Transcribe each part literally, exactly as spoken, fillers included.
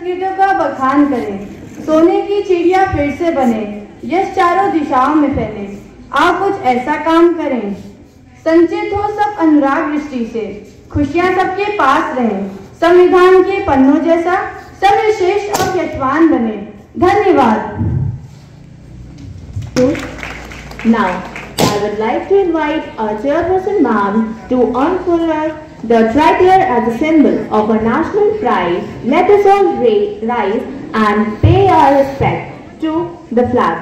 संस्कृतियों का बखान करें, सोने की चिड़िया फिर से बने, यश चारों दिशाओं में फैले। आओ कुछ ऐसा काम करें, संचित हो सब अनुराग दृष्टि से, खुशियां सबके पास रहें, संविधान के पन्नों जैसा सर्वश्रेष्ठ और यशवान बने। धन्यवाद। Now, I would like to invite our chairperson ma'am to unfurl the tricolour as a symbol of our national pride. Let us all rise and pay our respect to the flag.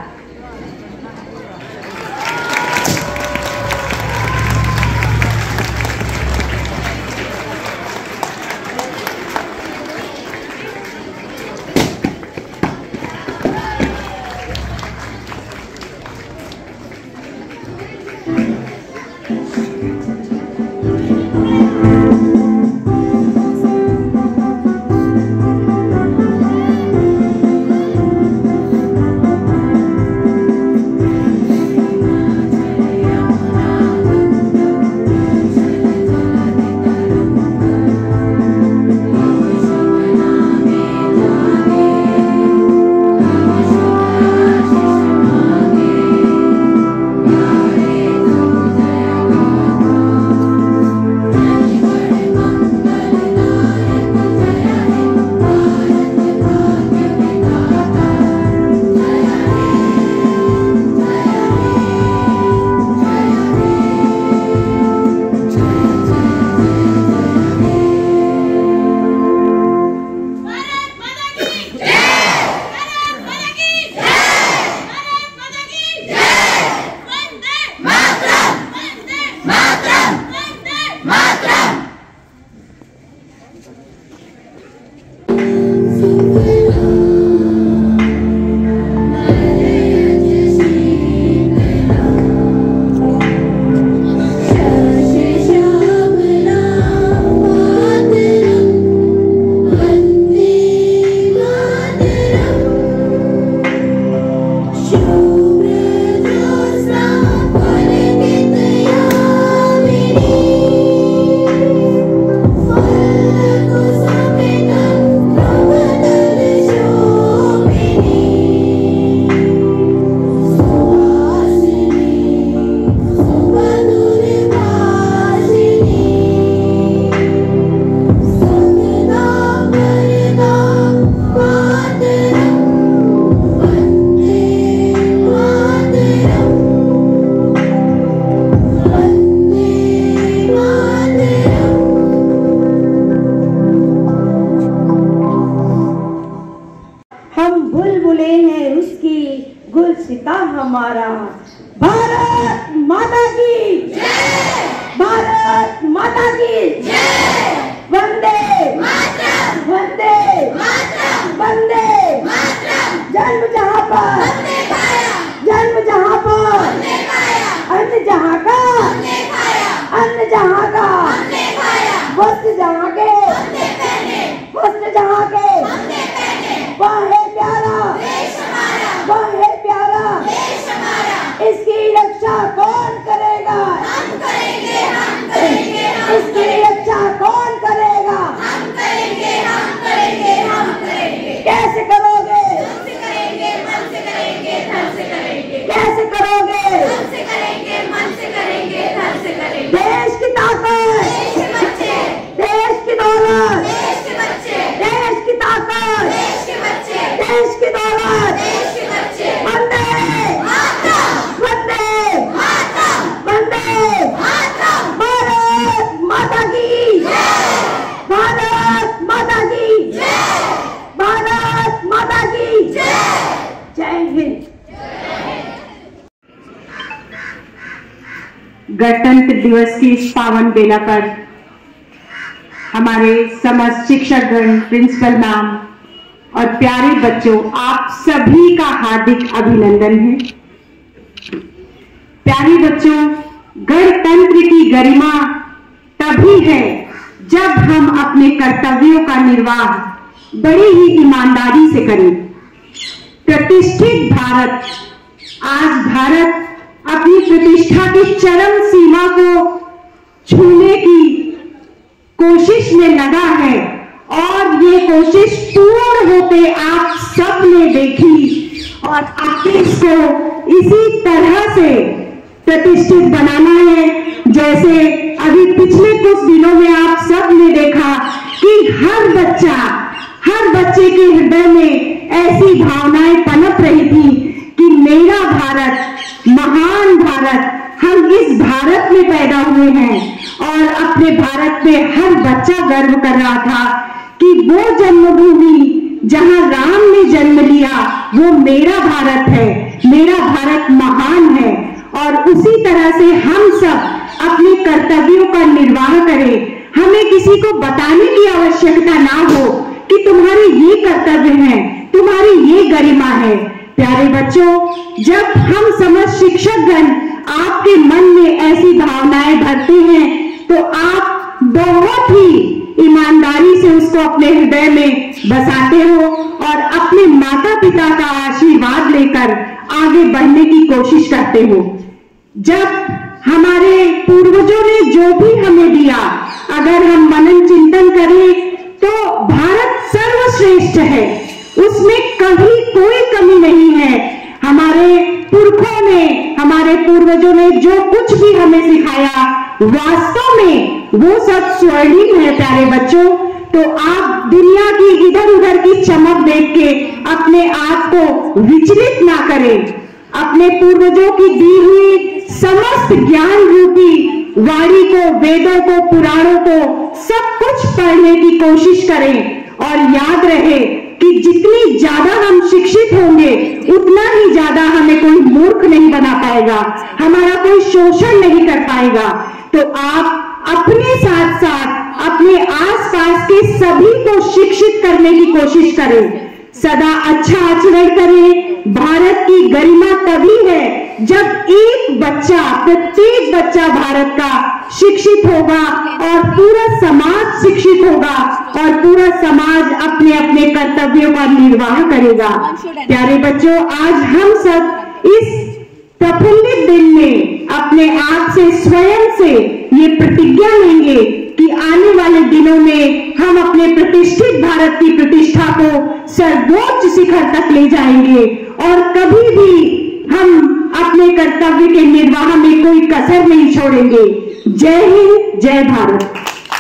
हमारा। भारत माता की जय, भारत माता की जय, वंदे मातरम, वंदे मातरम, वंदे मातरम। जन्म जहाँ पर हमने खाया, जन्म जहाँ पर हमने खाया, अन्न जहाँ का हमने खाया, अन्न जहाँ का हमने खाया, वस्त्र जहाँ के हमने पहने, वस्त्र जहाँ के हमने पहने। वह है प्यारा देश हमारा, वह है प्यारा देश हमारा। इसकी रक्षा कौन करेगा? हम करेंगे, हम करेंगे, हम इसकी रक्षा कौन करेगा? हम करेंगे, हम करेंगे, हम करेंगे। कैसे करोगे? मन से करेंगे, मन से करेंगे, धन से करेंगे। कैसे करोगे? मन से करेंगे, मन से करेंगे, धन से करेंगे। देश की ताकत, देश के बच्चे, देश की दौलत, देश के बच्चे, देश की ताकत, देश के बच्चे, देश की दौलत, देश के बच्चे। वंदे मातरम, वंदे मातरम, वंदे मातरम। भारत माता की जय, भारत माता की जय, भारत माता की जय। जय हिंद। गणतंत्र दिवस की इस पावन बेला पर हमारे समस्त शिक्षकगण, प्रिंसिपल मैम और प्यारे बच्चों, आप सभी का हार्दिक अभिनंदन है। प्यारे बच्चों, गणतंत्र की गरिमा तभी है जब हम अपने कर्तव्यों का निर्वाह बड़ी ही ईमानदारी से करें। प्रतिष्ठित भारत, आज भारत अपनी प्रतिष्ठा की चरम सीमा को छूने की कोशिश में लगा है और ये कोशिश पूर्ण होते आप सब ने देखी और आपने इसको इसी तरह से प्रतिष्ठित बनाना है। जैसे अभी पिछले कुछ दिनों में आप सब ने देखा कि हर बच्चा हर बच्चे के हृदय में ऐसी भावनाएं पनप रही थी कि मेरा भारत, महान भारत, हम इस भारत में पैदा हुए हैं और अपने भारत में हर बच्चा गर्व कर रहा था कि वो जन्मभूमि जहां राम ने जन्म लिया वो मेरा भारत है, मेरा भारत महान है। और उसी तरह से हम सब अपने कर्तव्यों का निर्वाह करें। हमें किसी को बताने की आवश्यकता ना हो कि तुम्हारे ये कर्तव्य हैं, तुम्हारी ये गरिमा है। प्यारे बच्चों, जब हम समस्त शिक्षकगण आपके मन में ऐसी भावनाएं भरते हैं तो आप बहुत ही ईमानदारी से उसको अपने हृदय में बसाते हो और अपने माता पिता का आशीर्वाद लेकर आगे बढ़ने की कोशिश करते हो। जब हमारे पूर्वजों ने जो भी हमें दिया, अगर हम मनन चिंतन करें तो भारत सर्वश्रेष्ठ है, उसमें कभी कोई कमी नहीं है। हमारे पुरखों ने, हमारे पूर्वजों ने जो कुछ भी हमें सिखाया वास्तव में वो सब स्वर्णिम है। प्यारे बच्चों, तो आप दुनिया की इधर उधर की चमक देख के अपने आप को विचलित ना करें। अपने पूर्वजों की दी हुई समस्त ज्ञान रूपी वाणी को, वेदों को, पुराणों को सब कुछ पढ़ने की कोशिश करें और याद रहे कि जितनी ज्यादा हम शिक्षित होंगे उतना ही ज्यादा हमें कोई मूर्ख नहीं बना पाएगा, हमारा कोई शोषण नहीं कर पाएगा। तो आप अपने साथ साथ अपने आसपास के सभी को शिक्षित करने की कोशिश करें, सदा अच्छा आचरण करें। भारत की गरिमा तभी है जब एक बच्चा, प्रत्येक बच्चा भारत का शिक्षित होगा और पूरा समाज शिक्षित होगा और पूरा समाज अपने अपने कर्तव्यों का निर्वाह करेगा। प्यारे बच्चों, आज हम सब इस प्रफुल्लित दिन में अपने आप से, स्वयं से ये प्रतिज्ञा लेंगे कि आने वाले दिनों में हम अपने प्रतिष्ठित भारत की प्रतिष्ठा को सर्वोच्च शिखर तक ले जाएंगे और कभी भी हम अपने कर्तव्य के निर्वाह में कोई कसर नहीं छोड़ेंगे। जय हिंद, जय Bharat.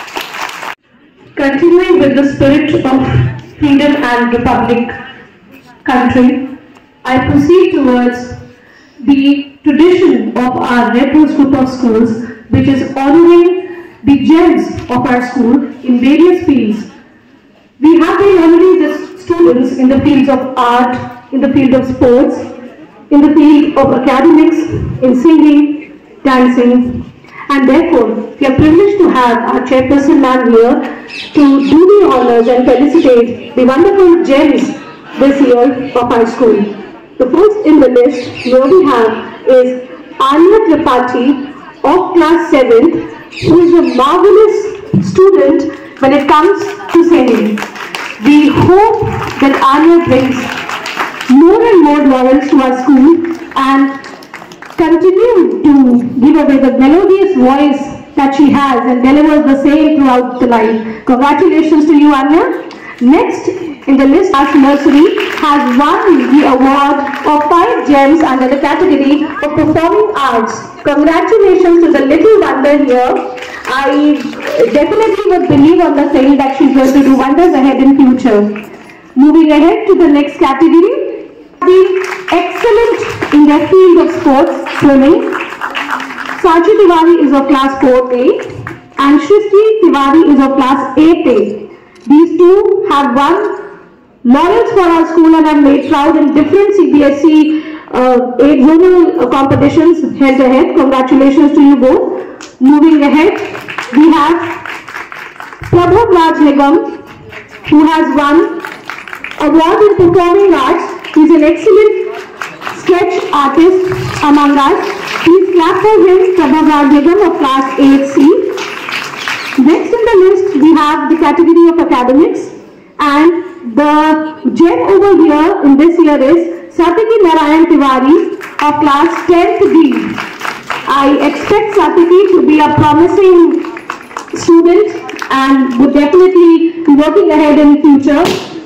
Continuing with the spirit of freedom and republic country, I proceed towards the tradition of our Red Rose group of schools, which is honoring the gems of our school in various fields. We have been honoring the students in the fields of art, in the field of sports, in the field of academics, in singing, dancing, and therefore we are privileged to have our chairperson ma'am here to do the honors and felicitate the wonderful gems this year of our school. The first in the list here we have is Anya Tripathi of class seventh, who is a marvelous student when it comes to singing. We hope that Anya brings more and more laurels to our school and continue to give away the melodious voice that she has and delivers the same throughout the life. Congratulations to you, Anya. Next in the list, our nursery has won the award of five gems under the category of performing arts. Congratulations to the little wonder here. I definitely would believe on the saying that she's going to do wonders ahead in future. Moving ahead to the next category, the excellent in their field of sports, swimming. Sachi Tiwari is of class four A and Shristi Tiwari is of class eight A. These two have won laurels for our school and have made proud in different C B S E uh, eight zonal uh, competitions head to head. Congratulations to you both. Moving ahead, we have Prabhav Raj Nigam, who has won award in performing arts. He is an excellent sketch artist among us. Please clap for him, Prabhav Raj Nigam of class eight C. Next in the list, we have the category of academics, and the gem over here in this year is Satiki Narayan Tiwari of class tenth B. I expect Satiki to be a promising student and would definitely be working ahead in future.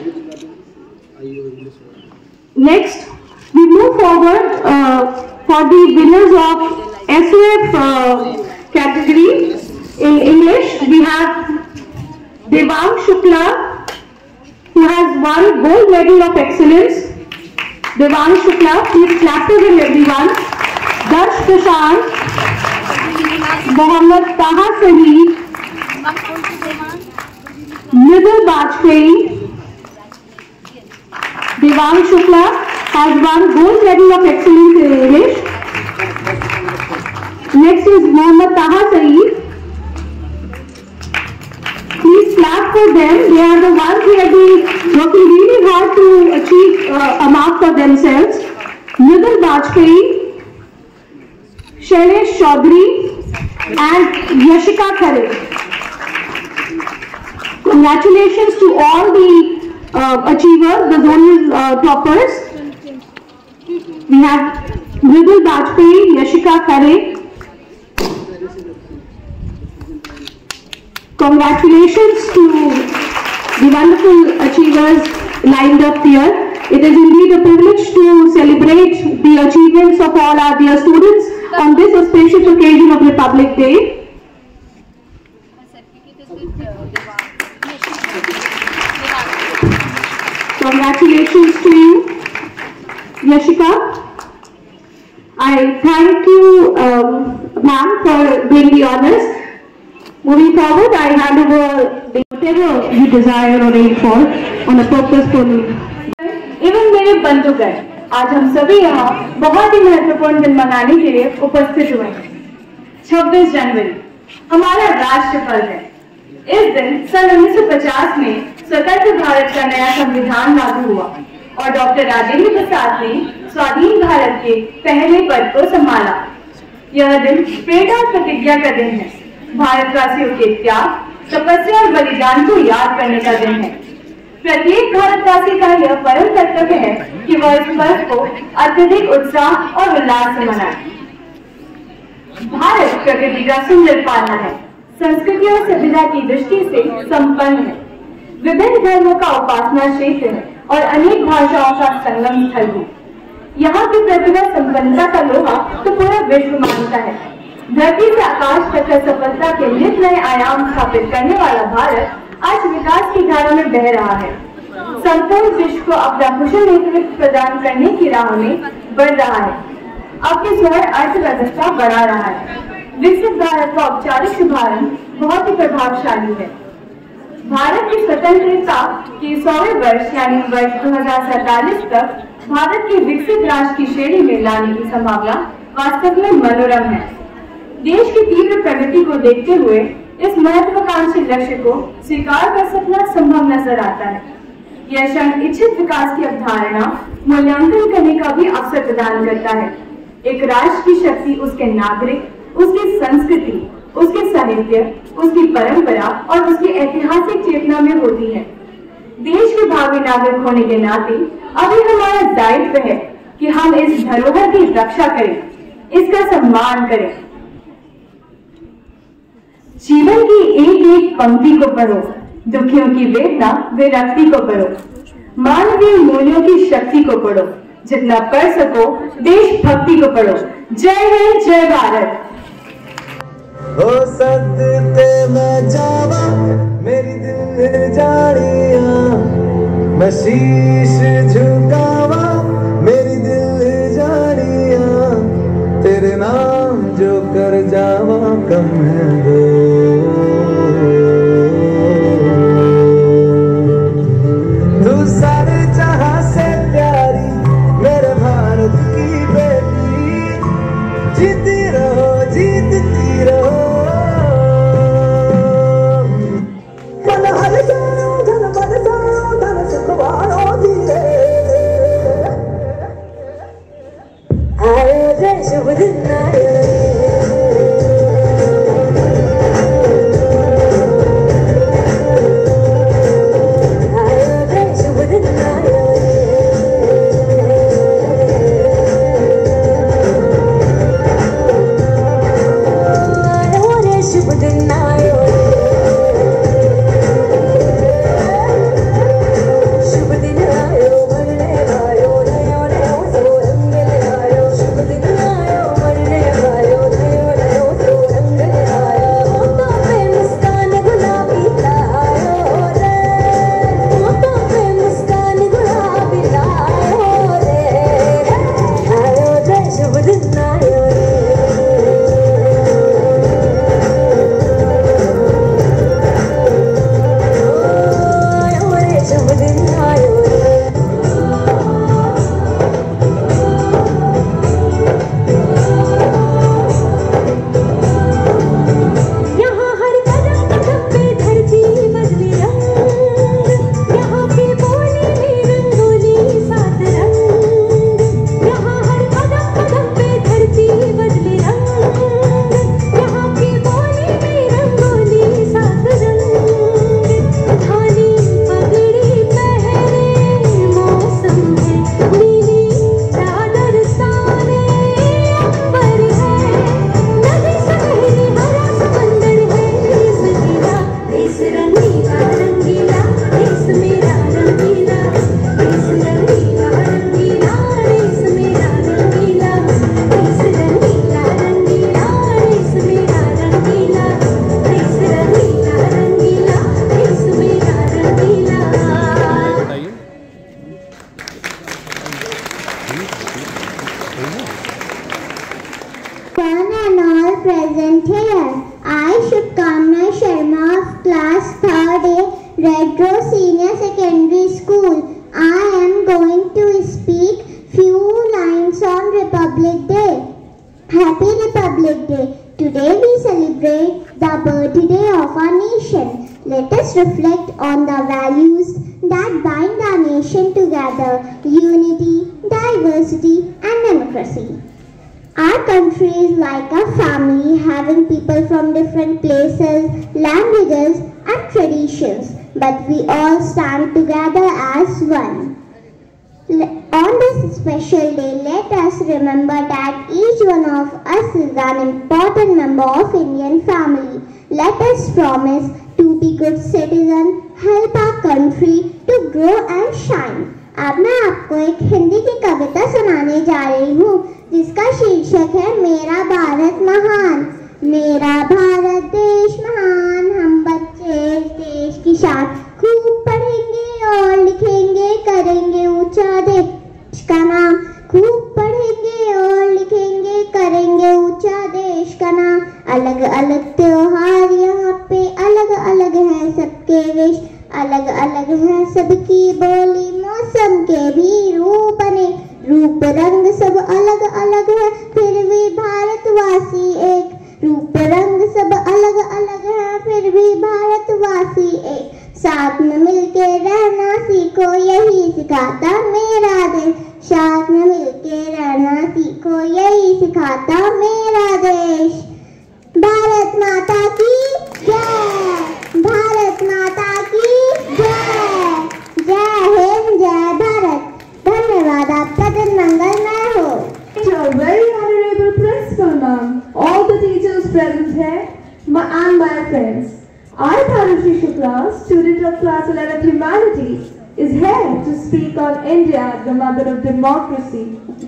Next, we move forward uh, for the winners of S O F uh, category. In English, we have Devang Shukla, who has won gold medal of excellence. Devang Shukla, please clap for him, everyone. Darsh Prashant, Mohammad Taha Saeed, Nidal Bajpayee. Devang Shukla has won gold medal of excellence in English. Next is Mohammad Taha Saeed. Please clap for them. They are the ones who have been working really hard to achieve uh, a mark for themselves. Nidal Bajpayee, Shailesh Chaudhary and Yashika Khare. Congratulations to all the uh, achievers, the zonal uh, toppers. We have Nidal Bajpayee, Yashika Khare. Congratulations to the wonderful achievers lined up here. It is indeed a privilege to celebrate the achievements of all our dear students on this auspicious occasion of Republic Day. Congratulations to you, Yashika. I thank you, um, ma'am, for doing the honors. Moving forward, I hand over the whatever you desire or aim for on a purposeful. एवं मेरे बंधुगण, आज हम सभी यहाँ बहुत ही महत्वपूर्ण दिन मनाने के लिए उपस्थित हुए हैं। छब्बीस जनवरी हमारा राष्ट्र पर्व है। इस दिन सन उन्नीस सौ पचास में स्वतंत्र भारत का नया संविधान लागू हुआ और डॉक्टर राजेंद्र प्रसाद ने स्वाधीन भारत के पहले पद को संभाला। यह दिन प्रेरणा और प्रतिज्ञा का दिन है। भारतवासियों के त्याग, तपस्या और बलिदान को याद करने का दिन है। प्रत्येक भारतवासी का यह परम कर्तव्य है कि वह इस पर्व को अत्यधिक उत्साह और उल्लास से मनाए। भारत प्रकृति का सुंदर पाना है, संस्कृति और सभ्यता की दृष्टि से संपन्न है, विभिन्न धर्मों का उपासना क्षेत्र है और अनेक भाषाओं का संगम स्थल है। यहाँ की प्रतिभा संपन्नता का लोहा तो पूरा विश्व मानता है। धरती से आकाश तक सफलता के नित नए आयाम स्थापित करने वाला भारत आज विकास की धारा में बह रहा है। संपूर्ण विश्व को अपना कुशल नेतृत्व प्रदान करने की राह में बढ़ रहा है। अपनी स्वर्ण अर्थव्यवस्था बढ़ा रहा है। विकसित भारत का औपचारिक शुभारंभ बहुत ही प्रभावशाली है। भारत की स्वतंत्रता के सौवें वर्ष यानी वर्ष दो हजार सैतालीस तक भारत के विकसित राष्ट्र की श्रेणी में लाने की संभावना वास्तव में मनोरम है। देश की तीव्र प्रगति को देखते हुए इस महत्वाकांक्षी लक्ष्य को स्वीकार कर सकना संभव नजर आता है। यह क्षण इच्छित विकास की अवधारणा मूल्यांकन करने का भी अवसर प्रदान करता है। एक राष्ट्र की शक्ति उसके नागरिक, उसकी संस्कृति, उसके साहित्य, उसकी परंपरा और उसकी ऐतिहासिक चेतना में होती है। देश के भावी नागरिक होने के नाते अभी हमारा दायित्व है कि हम इस धरोहर की रक्षा करें, इसका सम्मान करें। जीवन की एक एक पंक्ति को पढ़ो, दुखियों की वेदना विरक्ति को पढ़ो, मानवीय मूल्यों की शक्ति को पढ़ो, जितना पढ़ सको देशभक्ति को पढ़ो। जय हिंद, जय भारत। हो सदते मैं जावा मेरी दिल जानिया, मैं शीश झुकावा मेरी दिल जानिया, तेरे नाम जो कर जावा कम है वो। तू सारे जहां से प्यारी मेरे भारत की बेटी, जीती रहो जीतती रहो। मन हर जानो धन बन जानो धन सुखवानो धीरे, आयो जय शुभ दिन आयो। Metro Senior Secondary School. I am going to speak few lines on Republic Day. Happy Republic Day. Today we celebrate the birthday of our nation. Let us reflect on the values that bind our nation together: unity, diversity, and democracy. Our country is like a family, having people from different places, languages, and traditions, but we all stand together as one. On this special day, let us remember that each one of us is an important member of Indian family. Let us promise to be good citizens, help our country to grow and shine. अब मैं आपको एक हिंदी की कविता सुनाने जा रही हूँ, जिसका शीर्षक है मेरा भारत महान। मेरा भारत देश महान, हम बच्चे देश की शान, खूब पढ़ेंगे और लिखेंगे, करेंगे ऊंचा देश का नाम। खूब पढ़ेंगे और लिखेंगे, करेंगे ऊंचा देश का नाम। अलग अलग त्योहार यहाँ पे अलग अलग हैं सबके वेश, अलग अलग है सबकी बोली, मौसम के भी रूप बने, रूप रंग सब अलग अलग है, फिर भी भारतवासी एक। रूप रंग सब अलग अलग है, फिर भी भारतवासी एक। साथ में मिलके रहना सीखो, यही सिखाता मेरा देश। साथ में मिलके रहना सीखो, यही सिखाता मेरा देश। भारत माता की जय, भारत माता की जय। जय हिंद, जय भारत। धन्यवाद, आपका दिन मंगलमय हो। Your very honorable principal ma'am, all the teachers present here, my, and my friends. I, Thanushri Shukla, student of class eleven Humanities, is here to speak on India, the mother of democracy.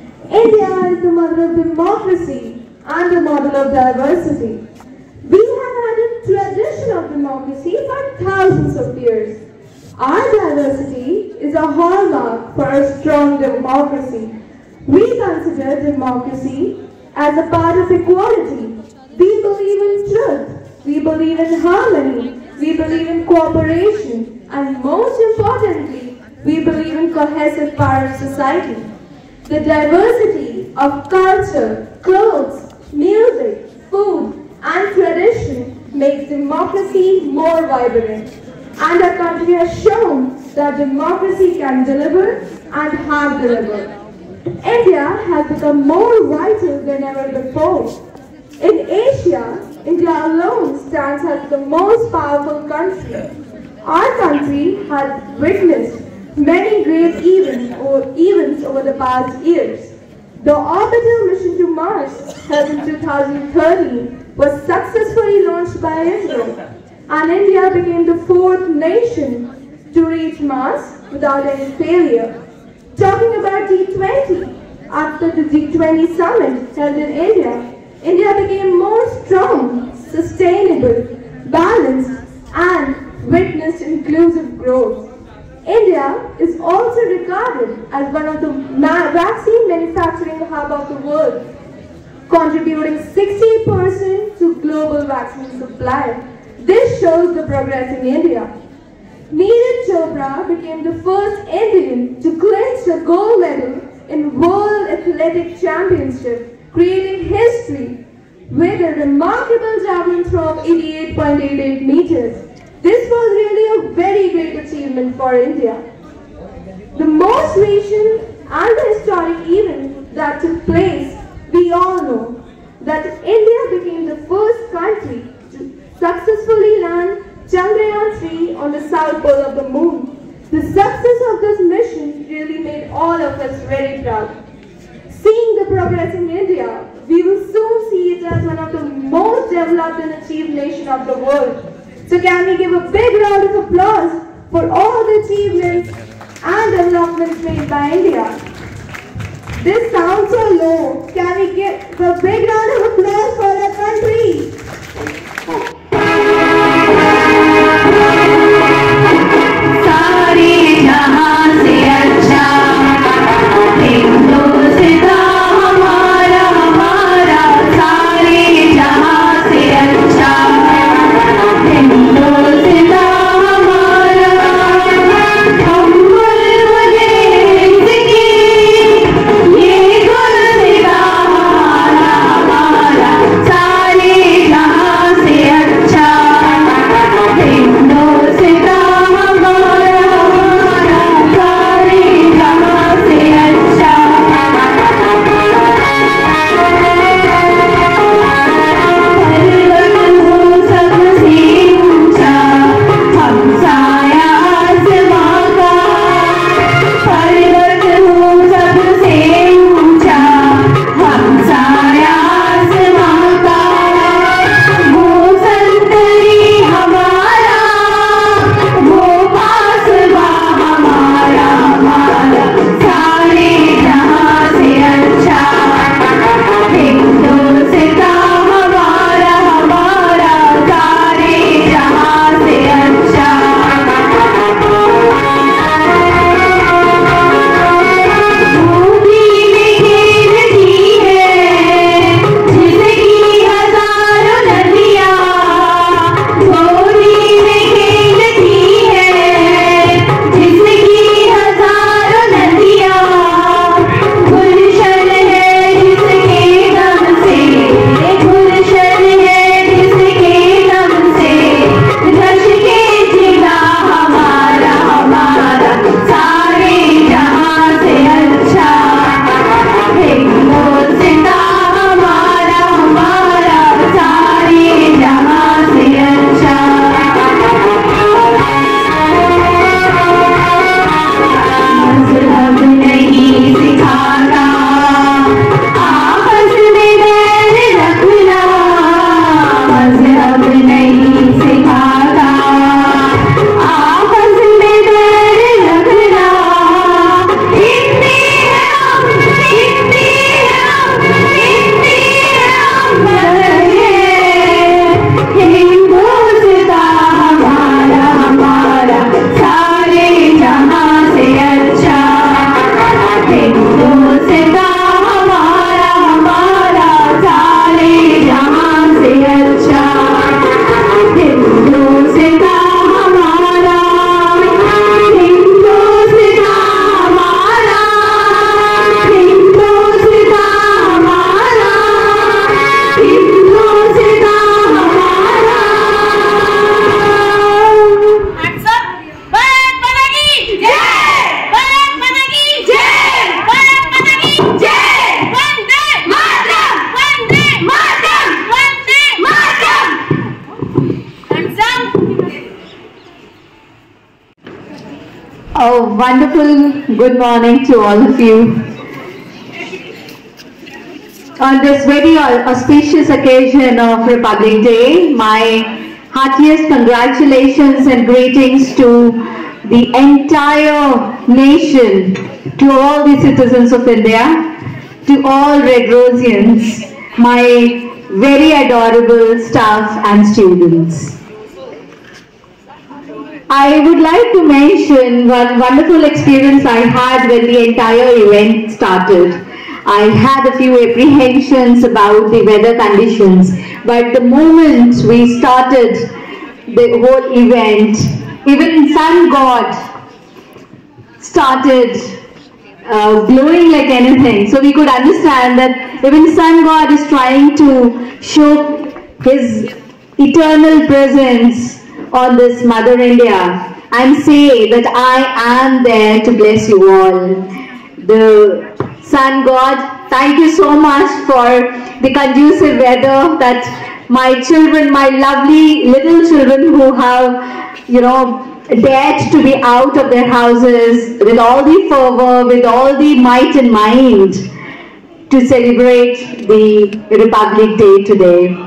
India is the mother of democracy and the model of diversity. We have had a tradition of democracy for thousands of years. Our diversity is a hallmark for a strong democracy. We consider democracy as a part of equality. We believe in truth. We believe in harmony. We believe in cooperation. And most importantly, we believe in cohesive power of society. The diversity of culture, clothes, music, food, and tradition makes democracy more vibrant. And our country has shown that democracy can deliver and have delivered. India has become more vital than ever before. In Asia, India alone stands as the most powerful country. Our country has witnessed many great events or events over the past years. The orbital mission to Mars, held in two thousand thirteen, was successfully launched by Israel, and India became the fourth nation to reach Mars without any failure. Talking about G twenty, after the G twenty summit held in India, India became more strong, sustainable, balanced, and witnessed inclusive growth. India is also regarded as one of the vaccine manufacturing hub of the world, contributing sixty percent to global vaccine supply. This shows the progress in India. Neeraj Chopra became the first Indian to clinch a gold medal in World Athletic Championship, creating history with a remarkable javelin throw of eighty-eight point eight eight meters. This was really a very great achievement for India. The most recent and the historic event that took place, we all know that India became the first country to successfully land Chandrayaan three on the south pole of the moon. The success of this mission really made all of us very proud. Seeing the progress in India, we will soon see it as one of the most developed and achieved nation of the world. So can we give a big round of applause for all the achievements and developments made by India? This sounds so low. Can we give a big round of applause for our country? Hindustan, A wonderful good morning to all of you. On this very auspicious occasion of Republic Day, my heartiest congratulations and greetings to the entire nation, to all the citizens of India, to all Red Rosians, my very adorable staff and students. I would like to mention one wonderful experience I had when the entire event started. I had a few apprehensions about the weather conditions, but the moment we started the whole event, even Sun God started uh, glowing like anything. So we could understand that even Sun God is trying to show his eternal presence on this Mother India and say that I am there to bless you all. The Sun God, thank you so much for the conducive weather that my children, my lovely little children who have, you know, dared to be out of their houses with all the fervor, with all the might and mind to celebrate the Republic Day today.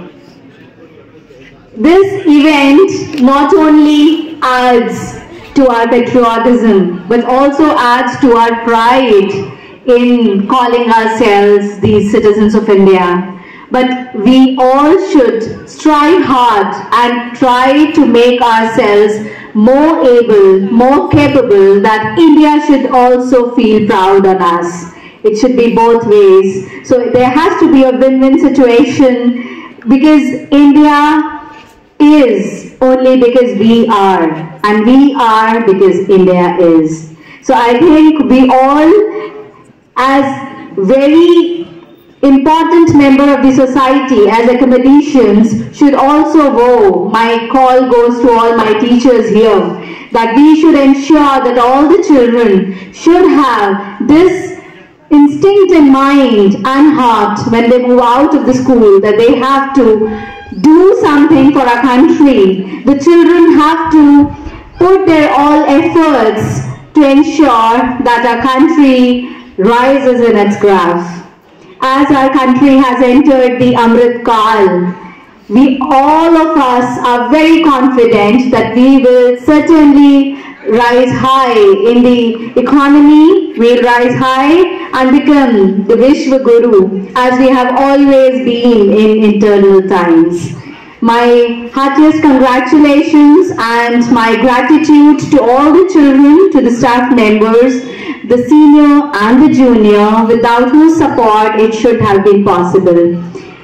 This event not only adds to our patriotism, but also adds to our pride in calling ourselves the citizens of India. But we all should strive hard and try to make ourselves more able, more capable, that India should also feel proud on us. It should be both ways. So there has to be a win-win situation, because India is only because we are, and we are because India is. So I think we all, as very important member of the society, as academicians, should also go. My call goes to all my teachers here, that we should ensure that all the children should have this instinct in mind and heart when they move out of the school, that they have to do something for our country. The children have to put their all efforts to ensure that our country rises in its graph. As our country has entered the Amrit Kal, we all of us are very confident that we will certainly rise high in the economy, we'll rise high and become the Vishwa Guru, as we have always been in eternal times. My heartiest congratulations and my gratitude to all the children, to the staff members, the senior and the junior, without whose support it should have been possible.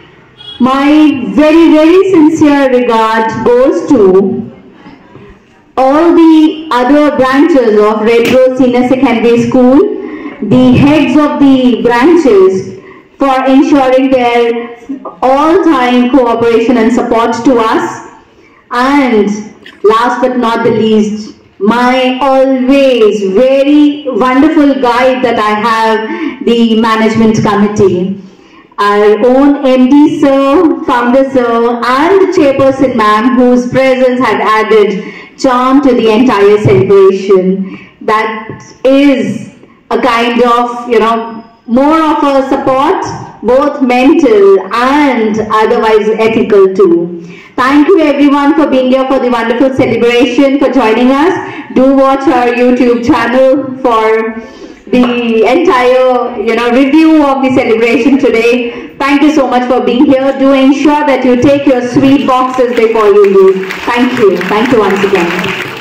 My very, very sincere regard goes to all the other branches of Red Rose Senior Secondary School, the heads of the branches, for ensuring their all-time cooperation and support to us. And last but not the least, my always very wonderful guide that I have, the management committee. Our own M D sir, founder sir, and the chairperson ma'am, whose presence had added charm to the entire celebration. That is a kind of, you know, more of a support, both mental and otherwise ethical too. Thank you everyone for being here for the wonderful celebration, for joining us. Do watch our YouTube channel for the entire, you know, review of the celebration today. Thank you so much for being here. Do ensure that you take your sweet boxes before you leave. Thank you. Thank you once again.